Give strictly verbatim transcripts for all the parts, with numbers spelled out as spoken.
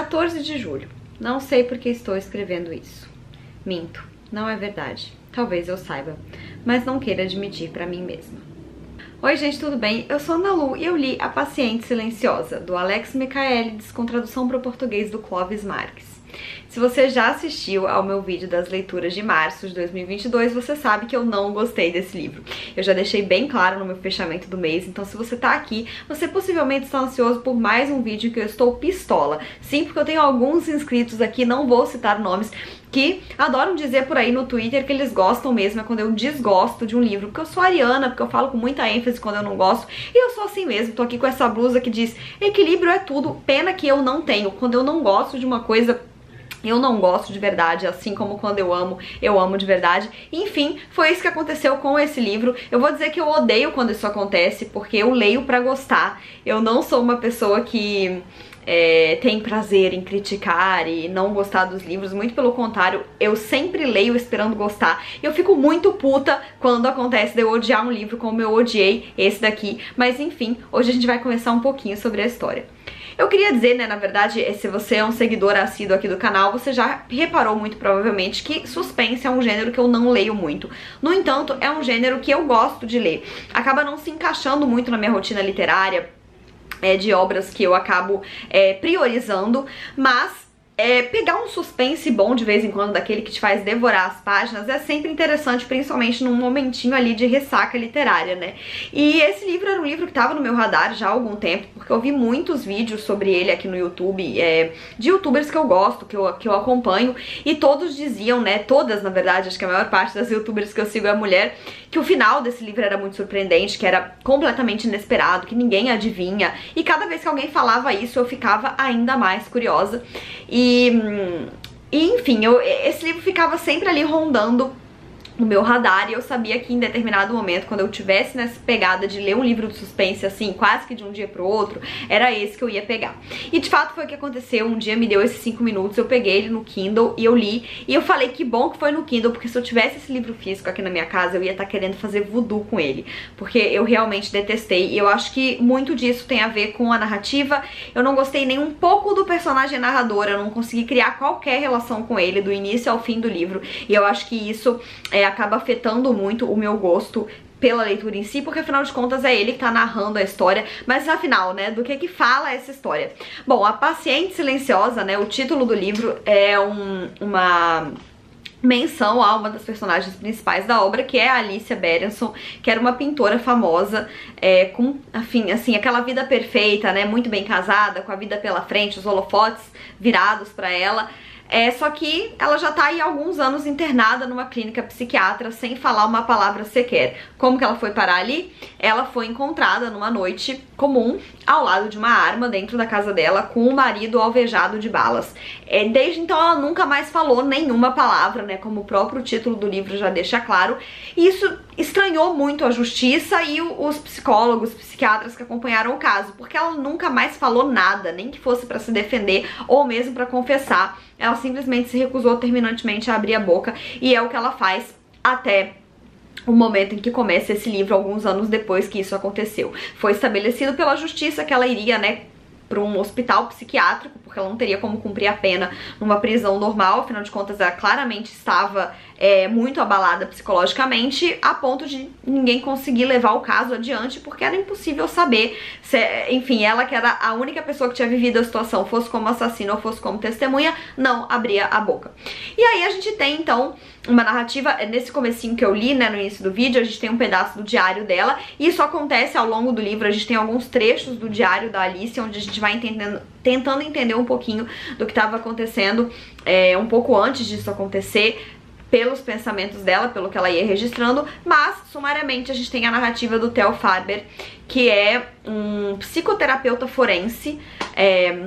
quatorze de julho. Não sei porque estou escrevendo isso. Minto, não é verdade. Talvez eu saiba, mas não queira admitir pra mim mesma. Oi gente, tudo bem? Eu sou Ana Lu e eu li A Paciente Silenciosa, do Alex Michaelides, com tradução para o português do Clóvis Marques. Se você já assistiu ao meu vídeo das leituras de março de dois mil e vinte e dois, você sabe que eu não gostei desse livro. Eu já deixei bem claro no meu fechamento do mês, então se você tá aqui, você possivelmente está ansioso por mais um vídeo em que eu estou pistola. Sim, porque eu tenho alguns inscritos aqui, não vou citar nomes, que adoram dizer por aí no Twitter que eles gostam mesmo, é quando eu desgosto de um livro, porque eu sou ariana, porque eu falo com muita ênfase quando eu não gosto, e eu sou assim mesmo, tô aqui com essa blusa que diz equilíbrio é tudo, pena que eu não tenho. Quando eu não gosto de uma coisa, eu não gosto de verdade, assim como quando eu amo, eu amo de verdade. Enfim, foi isso que aconteceu com esse livro. Eu vou dizer que eu odeio quando isso acontece, porque eu leio pra gostar. Eu não sou uma pessoa que é, tem prazer em criticar e não gostar dos livros, muito pelo contrário, eu sempre leio esperando gostar. Eu fico muito puta quando acontece de eu odiar um livro como eu odiei esse daqui. Mas enfim, hoje a gente vai conversar um pouquinho sobre a história. Eu queria dizer, né, na verdade, se você é um seguidor assíduo aqui do canal, você já reparou muito provavelmente que suspense é um gênero que eu não leio muito. No entanto, é um gênero que eu gosto de ler. Acaba não se encaixando muito na minha rotina literária, é, de obras que eu acabo é, priorizando, mas É, pegar um suspense bom de vez em quando, daquele que te faz devorar as páginas, é sempre interessante, principalmente num momentinho ali de ressaca literária, né? E esse livro era um livro que tava no meu radar já há algum tempo, porque eu vi muitos vídeos sobre ele aqui no YouTube, é, de youtubers que eu gosto, que eu, que eu acompanho, e todos diziam, né, todas na verdade, acho que a maior parte das youtubers que eu sigo é mulher, que o final desse livro era muito surpreendente, que era completamente inesperado, que ninguém adivinha, e cada vez que alguém falava isso eu ficava ainda mais curiosa. E E, e enfim, eu, esse livro ficava sempre ali rondando no meu radar, e eu sabia que em determinado momento, quando eu tivesse nessa pegada de ler um livro de suspense assim, quase que de um dia pro outro, era esse que eu ia pegar. E de fato foi o que aconteceu. Um dia me deu esses cinco minutos, eu peguei ele no Kindle e eu li, e eu falei que bom que foi no Kindle, porque se eu tivesse esse livro físico aqui na minha casa, eu ia estar querendo fazer voodoo com ele, porque eu realmente detestei, e eu acho que muito disso tem a ver com a narrativa. Eu não gostei nem um pouco do personagem narrador, eu não consegui criar qualquer relação com ele do início ao fim do livro, e eu acho que isso é acaba afetando muito o meu gosto pela leitura em si, porque afinal de contas é ele que tá narrando a história. Mas afinal, né, do que que fala essa história? Bom, A Paciente Silenciosa, né, o título do livro é um, uma menção a uma das personagens principais da obra, que é a Alicia Berenson, que era uma pintora famosa, é, com, afim, assim, aquela vida perfeita, né, muito bem casada, com a vida pela frente, os holofotes virados pra ela. É, só que ela já tá aí há alguns anos internada numa clínica psiquiatra sem falar uma palavra sequer. Como que ela foi parar ali? Ela foi encontrada numa noite comum ao lado de uma arma dentro da casa dela, com o marido alvejado de balas. É, desde então ela nunca mais falou nenhuma palavra, né, como o próprio título do livro já deixa claro. E isso estranhou muito a justiça e os psicólogos, psiquiatras que acompanharam o caso, porque ela nunca mais falou nada, nem que fosse pra se defender ou mesmo pra confessar. Ela simplesmente se recusou terminantemente a abrir a boca, e é o que ela faz até o momento em que começa esse livro, alguns anos depois que isso aconteceu. Foi estabelecido pela justiça que ela iria, né, para um hospital psiquiátrico, porque ela não teria como cumprir a pena numa prisão normal. Afinal de contas, ela claramente estava é, muito abalada psicologicamente, a ponto de ninguém conseguir levar o caso adiante, porque era impossível saber se, enfim, ela, que era a única pessoa que tinha vivido a situação, fosse como assassina ou fosse como testemunha, não abria a boca. E aí a gente tem, então, uma narrativa, nesse comecinho que eu li, né, no início do vídeo, a gente tem um pedaço do diário dela, e isso acontece ao longo do livro. A gente tem alguns trechos do diário da Alicia, onde a gente vai entendendo, tentando entender um pouquinho do que estava acontecendo é, um pouco antes disso acontecer, pelos pensamentos dela, pelo que ela ia registrando. Mas, sumariamente, a gente tem a narrativa do Theo Faber, que é um psicoterapeuta forense, é,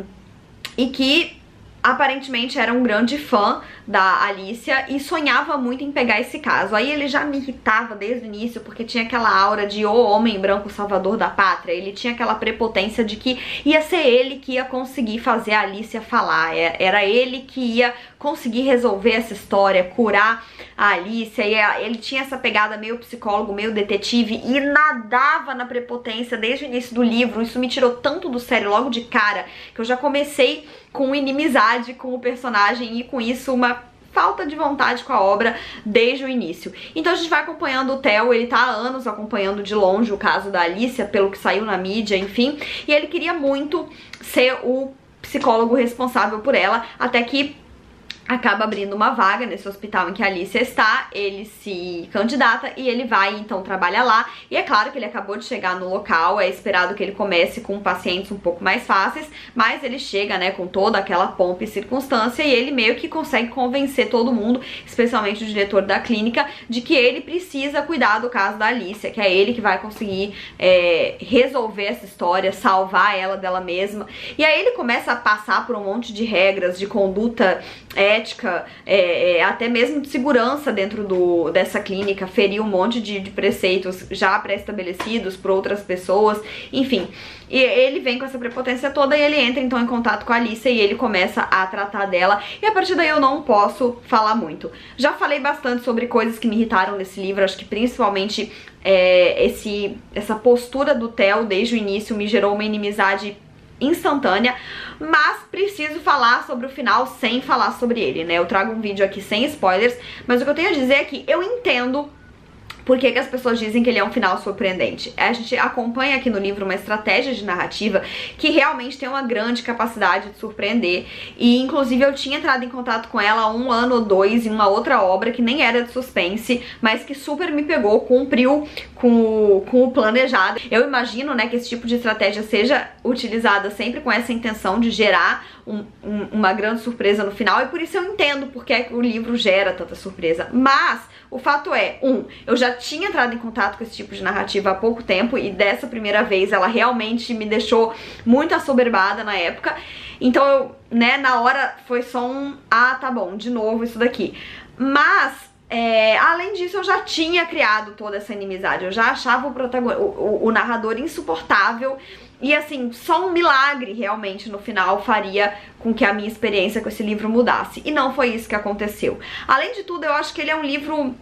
e que aparentemente era um grande fã da Alicia e sonhava muito em pegar esse caso. Aí ele já me irritava desde o início, porque tinha aquela aura de o homem branco salvador da pátria. Ele tinha aquela prepotência de que ia ser ele que ia conseguir fazer a Alicia falar, era ele que ia conseguir resolver essa história, curar a Alicia. E ele tinha essa pegada meio psicólogo, meio detetive, e nadava na prepotência desde o início do livro. Isso me tirou tanto do sério logo de cara, que eu já comecei com inimizade com o personagem e com isso uma falta de vontade com a obra desde o início. Então a gente vai acompanhando o Theo, ele tá há anos acompanhando de longe o caso da Alicia, pelo que saiu na mídia, enfim, e ele queria muito ser o psicólogo responsável por ela, até que acaba abrindo uma vaga nesse hospital em que a Alicia está, ele se candidata e ele vai então trabalhar lá, e é claro que ele acabou de chegar no local, é esperado que ele comece com pacientes um pouco mais fáceis, mas ele chega, né, com toda aquela pompa e circunstância e ele meio que consegue convencer todo mundo, especialmente o diretor da clínica, de que ele precisa cuidar do caso da Alicia, que é ele que vai conseguir é, resolver essa história, salvar ela dela mesma, e aí ele começa a passar por um monte de regras de conduta é, ética, é, é, até mesmo de segurança dentro do, dessa clínica, ferir um monte de, de preceitos já pré-estabelecidos por outras pessoas, enfim. E ele vem com essa prepotência toda e ele entra então em contato com a Alicia e ele começa a tratar dela, e a partir daí eu não posso falar muito. Já falei bastante sobre coisas que me irritaram nesse livro, acho que principalmente é, esse, essa postura do Theo desde o início me gerou uma inimizade instantânea, mas preciso falar sobre o final sem falar sobre ele, né? Eu trago um vídeo aqui sem spoilers, mas o que eu tenho a dizer é que eu entendo por que que as pessoas dizem que ele é um final surpreendente. A gente acompanha aqui no livro uma estratégia de narrativa que realmente tem uma grande capacidade de surpreender, e inclusive eu tinha entrado em contato com ela há um ano ou dois em uma outra obra que nem era de suspense, mas que super me pegou, cumpriu com o, com o planejado. Eu imagino, né, que esse tipo de estratégia seja utilizada sempre com essa intenção de gerar um, um, uma grande surpresa no final, e por isso eu entendo porque é que o livro gera tanta surpresa. Mas o fato é, um, eu já tinha entrado em contato com esse tipo de narrativa há pouco tempo e dessa primeira vez ela realmente me deixou muito assoberbada na época. Então eu, né, na hora foi só um, ah, tá bom, de novo isso daqui. Mas, é, além disso, eu já tinha criado toda essa inimizade, eu já achava o, protagonista, o, o, o narrador insuportável. E assim, só um milagre realmente no final faria com que a minha experiência com esse livro mudasse. E não foi isso que aconteceu. Além de tudo, eu acho que ele é um livro...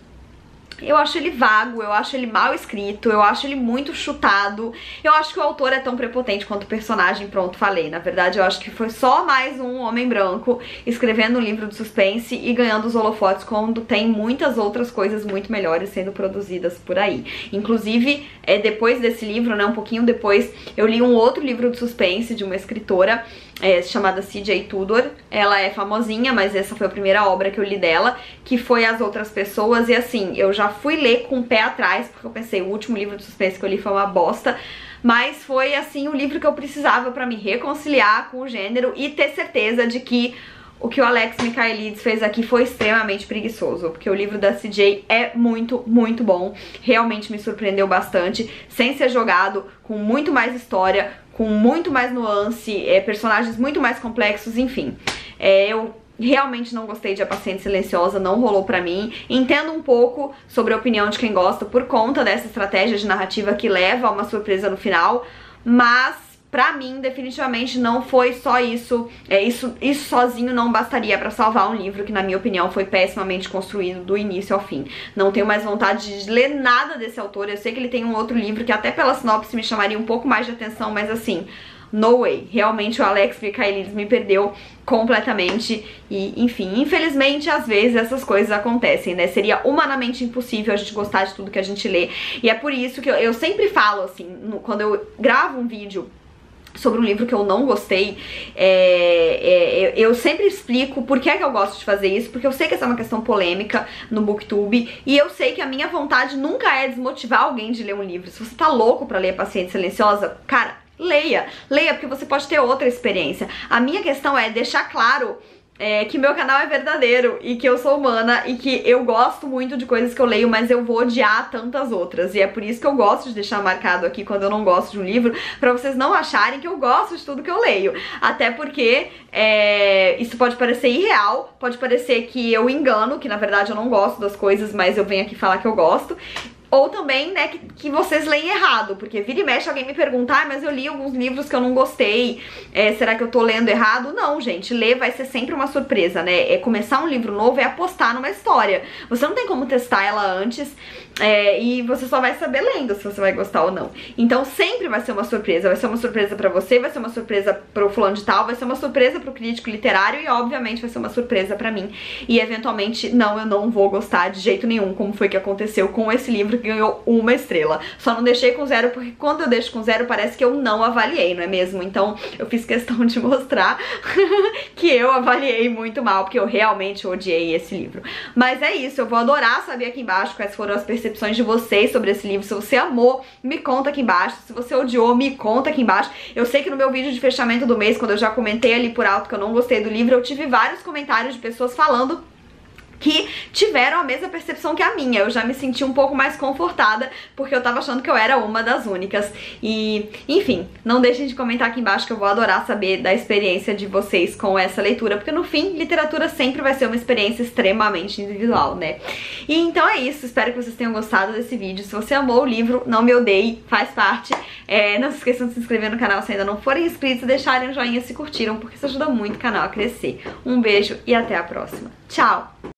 Eu acho ele vago, eu acho ele mal escrito, eu acho ele muito chutado. Eu acho que o autor é tão prepotente quanto o personagem, pronto, falei. Na verdade, eu acho que foi só mais um homem branco escrevendo um livro de suspense e ganhando os holofotes quando tem muitas outras coisas muito melhores sendo produzidas por aí. Inclusive, é, depois desse livro, né, um pouquinho depois, eu li um outro livro de suspense de uma escritora É, chamada C J Tudor. Ela é famosinha, mas essa foi a primeira obra que eu li dela, que foi As Outras Pessoas, e assim, eu já fui ler com o pé atrás, porque eu pensei, o último livro de suspense que eu li foi uma bosta, mas foi assim o livro que eu precisava pra me reconciliar com o gênero e ter certeza de que o que o Alex Michaelides fez aqui foi extremamente preguiçoso, porque o livro da C J é muito, muito bom, realmente me surpreendeu bastante, sem ser jogado, com muito mais história, com muito mais nuance, é, personagens muito mais complexos, enfim. É, eu realmente não gostei de A Paciente Silenciosa, não rolou pra mim. Entendo um pouco sobre a opinião de quem gosta por conta dessa estratégia de narrativa que leva a uma surpresa no final, mas pra mim, definitivamente, não foi só isso. É, isso, isso sozinho não bastaria pra salvar um livro que, na minha opinião, foi pessimamente construído do início ao fim. Não tenho mais vontade de ler nada desse autor. Eu sei que ele tem um outro livro que até pela sinopse me chamaria um pouco mais de atenção, mas assim, no way. Realmente o Alex Michaelides me perdeu completamente e, enfim, infelizmente às vezes essas coisas acontecem, né? Seria humanamente impossível a gente gostar de tudo que a gente lê, e é por isso que eu, eu sempre falo, assim, no, quando eu gravo um vídeo sobre um livro que eu não gostei, é, é, eu sempre explico por que é que eu gosto de fazer isso, porque eu sei que essa é uma questão polêmica no BookTube, e eu sei que a minha vontade nunca é desmotivar alguém de ler um livro. Se você tá louco pra ler A Paciente Silenciosa, cara, leia, leia, porque você pode ter outra experiência. A minha questão é deixar claro É, que meu canal é verdadeiro e que eu sou humana e que eu gosto muito de coisas que eu leio, mas eu vou odiar tantas outras, e é por isso que eu gosto de deixar marcado aqui quando eu não gosto de um livro, pra vocês não acharem que eu gosto de tudo que eu leio, até porque é, isso pode parecer irreal, pode parecer que eu engano, que na verdade eu não gosto das coisas, mas eu venho aqui falar que eu gosto. ou também, né, que, que vocês leem errado, porque vira e mexe alguém me pergunta, ah, mas eu li alguns livros que eu não gostei, é, será que eu tô lendo errado? Não, gente, ler vai ser sempre uma surpresa, né? É começar um livro novo, é apostar numa história. Você não tem como testar ela antes, é, e você só vai saber lendo se você vai gostar ou não. Então sempre vai ser uma surpresa, vai ser uma surpresa pra você, vai ser uma surpresa pro fulano de tal, vai ser uma surpresa pro crítico literário e obviamente vai ser uma surpresa pra mim. E eventualmente, não, eu não vou gostar de jeito nenhum, como foi que aconteceu com esse livro que ganhou uma estrela. Só não deixei com zero porque quando eu deixo com zero parece que eu não avaliei, não é mesmo? Então eu fiz questão de mostrar que eu avaliei muito mal, porque eu realmente odiei esse livro. Mas é isso, eu vou adorar saber aqui embaixo quais foram as percepções de vocês sobre esse livro. Se você amou, me conta aqui embaixo. Se você odiou, me conta aqui embaixo. Eu sei que no meu vídeo de fechamento do mês, quando eu já comentei ali por alto que eu não gostei do livro, eu tive vários comentários de pessoas falando que tiveram a mesma percepção que a minha. Eu já me senti um pouco mais confortada, porque eu tava achando que eu era uma das únicas. E, enfim, não deixem de comentar aqui embaixo que eu vou adorar saber da experiência de vocês com essa leitura, porque no fim, literatura sempre vai ser uma experiência extremamente individual, né? E então é isso, espero que vocês tenham gostado desse vídeo. Se você amou o livro, não me odeie, faz parte. É, não se esqueçam de se inscrever no canal se ainda não forem inscritos e deixarem um joinha se curtiram, porque isso ajuda muito o canal a crescer. Um beijo e até a próxima. Tchau!